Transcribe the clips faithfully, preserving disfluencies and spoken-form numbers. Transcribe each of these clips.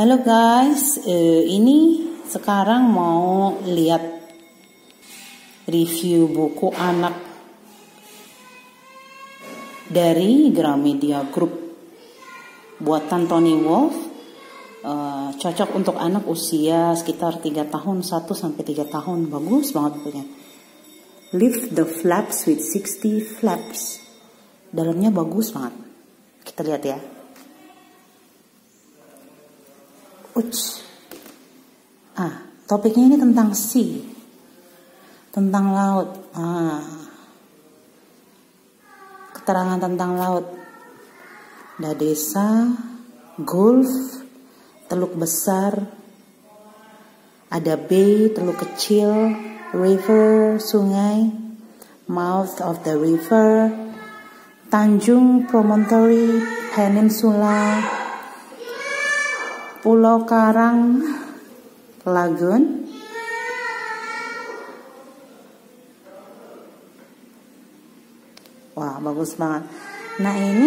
Halo guys, eh, ini sekarang mau lihat review buku anak dari Gramedia Group buatan Tony Wolf. eh, cocok untuk anak usia sekitar tiga tahun, satu sampai tiga tahun. Bagus banget bukunya. Lift the Flaps with sixty Flaps. Dalamnya bagus banget. Kita lihat ya. Uts. Ah, topiknya ini tentang sea, tentang laut. Ah, keterangan tentang laut. Ada desa, gulf, teluk besar, ada bay, teluk kecil, river, sungai, mouth of the river, tanjung, promontory, peninsula, pulau karang, lagoon, wah bagus banget. Nah ini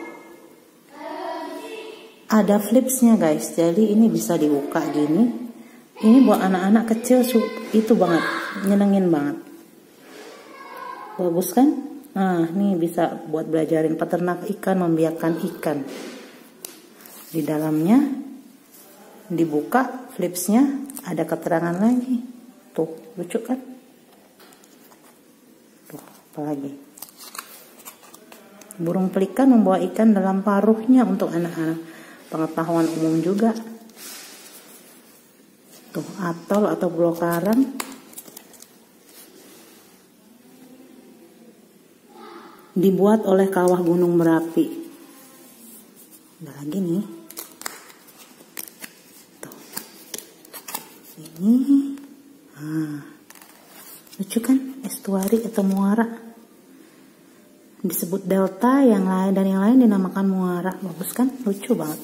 ada flipsnya guys, jadi ini bisa dibuka gini. Ini buat anak-anak kecil itu banget, nyenengin banget. Bagus kan? Nah ini bisa buat belajarin peternak ikan, membiarkan ikan. Di dalamnya dibuka flipsnya, ada keterangan lagi. Tuh, lucu kan? Tuh, apa lagi? Burung pelikan membawa ikan dalam paruhnya untuk anak-anak. Pengetahuan umum juga. Tuh, atol atau pulau karang. Dibuat oleh kawah gunung Merapi. Ada lagi nih. Ini, nah, lucu kan? Estuari atau muara, disebut delta, yang lain dan yang lain dinamakan muara. Bagus kan? Lucu banget.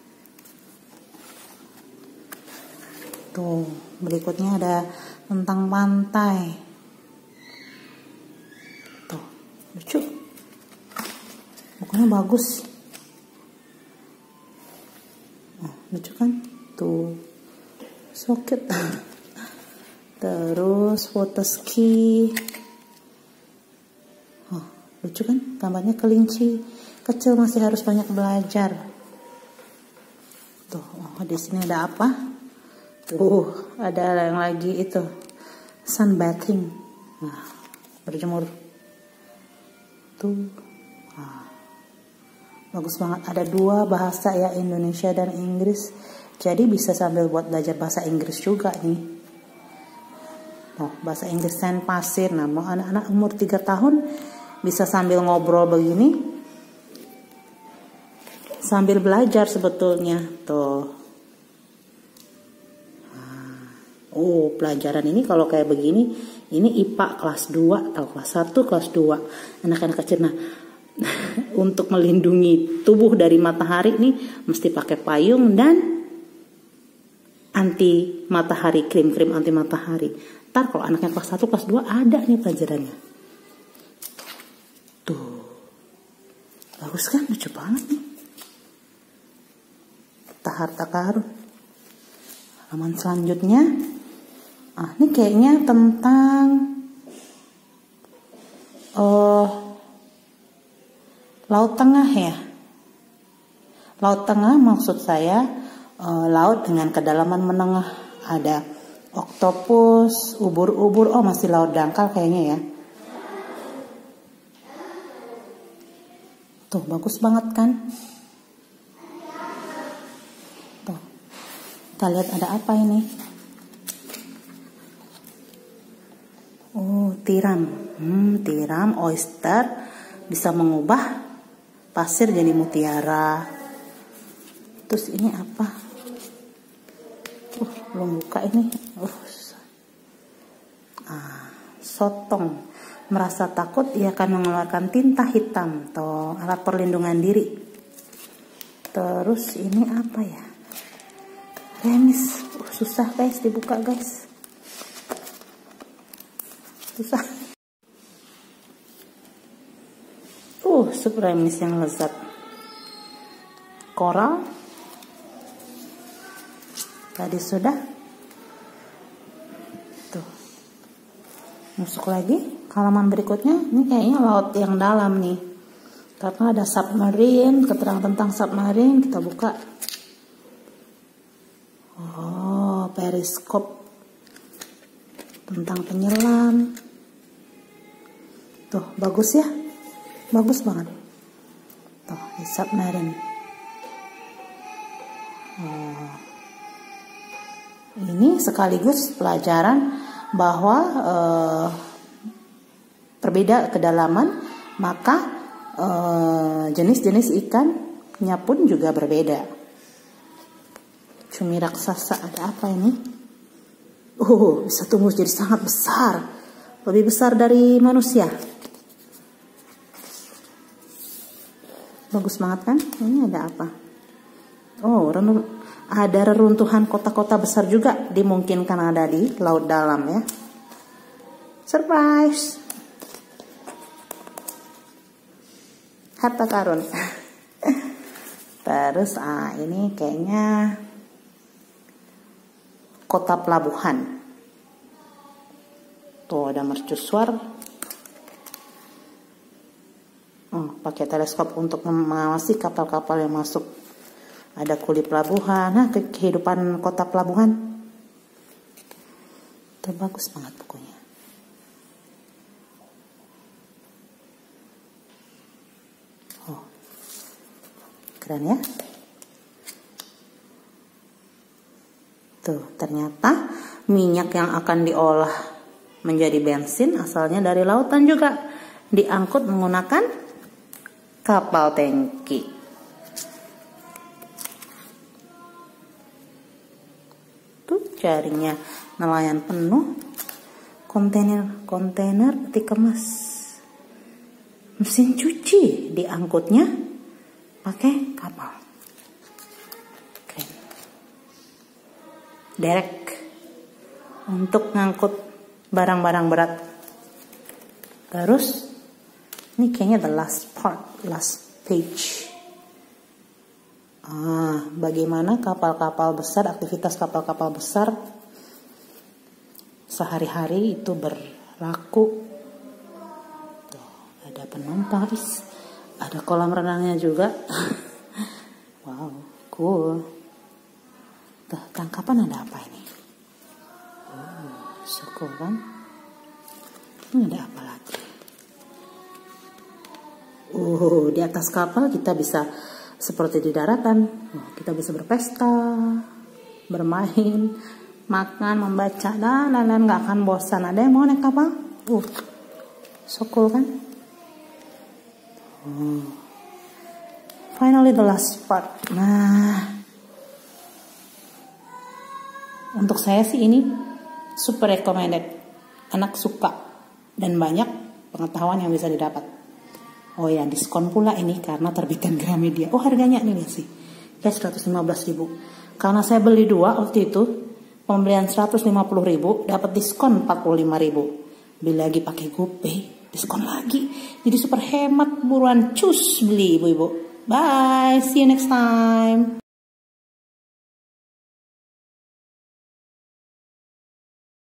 Tuh, berikutnya ada tentang pantai. Tuh, lucu. Bukunya bagus. Oh, lucu kan? Tuh. Soket. Terus water ski. Oh, lucu kan? Gambarnya kelinci kecil masih harus banyak belajar. Tuh, oh, di sini ada apa? Tuh, ada yang lagi itu sunbathing. Nah, berjemur. Tuh. Nah, bagus banget. Ada dua bahasa ya, Indonesia dan Inggris. Jadi bisa sambil buat belajar bahasa Inggris juga nih. Oh, bahasa Inggris sand pasir. Nah, mau anak-anak umur tiga tahun bisa sambil ngobrol begini, sambil belajar sebetulnya. Tuh. Oh, pelajaran ini kalau kayak begini, ini I P A kelas dua atau kelas satu, kelas dua. Anak-anak kecil. Nah, untuk melindungi tubuh dari matahari nih mesti pakai payung dan anti matahari, krim-krim anti matahari. Ntar kalau anaknya kelas satu, kelas dua ada nih pelajarannya. Tuh. Bagus kan? Lucu banget nih. Harta karun. Halaman selanjutnya. Ah, ini kayaknya tentang uh, Laut Tengah ya. Laut Tengah maksud saya Uh, laut dengan kedalaman menengah. Ada oktopus, ubur-ubur. Oh, masih laut dangkal kayaknya ya. Tuh, bagus banget kan? Tuh. Kita lihat ada apa ini. Oh, tiram. Hmm, tiram, oyster bisa mengubah pasir jadi mutiara. Terus ini apa? Uh, belum buka ini. Uh. Ah, sotong. Merasa takut, ia akan mengeluarkan tinta hitam. Tuh, alat perlindungan diri. Terus ini apa ya? Remis. Uh, susah guys dibuka guys. Susah. Uh, sup remis yang lezat. Koral. Tadi sudah. Tuh. Masuk lagi ke halaman berikutnya. Ini kayaknya laut yang dalam nih. Karena ada submarine, keterangan tentang submarine. Kita buka. Oh, periskop. Tentang penyelam. Tuh, bagus ya. Bagus banget. Tuh, di submarine. Oh. Ini sekaligus pelajaran bahwa eh, berbeda kedalaman, maka eh, jenis-jenis ikannya pun juga berbeda. Cumi raksasa, ada apa ini? Oh, bisa tumbuh jadi sangat besar, lebih besar dari manusia. Bagus banget kan? Ini ada apa? Oh, ada reruntuhan kota-kota besar juga dimungkinkan ada di laut dalam ya. Surprise! Harta karun. Terus ah ini kayaknya kota pelabuhan. Tuh ada mercusuar. Oh, pakai teleskop untuk mengawasi kapal-kapal yang masuk. Ada kuli pelabuhan. Nah, kehidupan kota pelabuhan. Itu bagus banget bukunya. Oh, keren ya. Tuh, ternyata minyak yang akan diolah menjadi bensin asalnya dari lautan juga. Diangkut menggunakan kapal tangki. Tuh jaringnya nelayan penuh. Kontainer-kontainer peti kemas. Mesin cuci diangkutnya pakai kapal. Oke. Derek untuk ngangkut barang-barang berat. Terus ini kayaknya the last part, last page. Ah, bagaimana kapal-kapal besar, aktivitas kapal-kapal besar sehari-hari itu berlaku. Tuh, ada penumpang, is, ada kolam renangnya juga. Wow, cool. Tuh, tangkapan ada apa ini? Oh, so cool kan? Ini ada apa lagi? Oh, di atas kapal kita bisa seperti di daratan. Oh, kita bisa berpesta, bermain, makan, membaca, dan lain-lain, nggak akan bosan. Ada yang mau naik kapal? Uh, so cool kan? Oh. Finally the last part. Nah, untuk saya sih ini super recommended. Anak suka dan banyak pengetahuan yang bisa didapat. Oh ya, diskon pula ini karena terbitan Gramedia. Oh, harganya ini lihat sih. Ya seratus lima belas ribu. Karena saya beli dua waktu itu, pembelian seratus lima puluh ribu dapat diskon empat puluh lima ribu. Beli lagi pakai GoPay, diskon lagi. Jadi super hemat, buruan cus beli ibu-ibu. Bye, see you next time.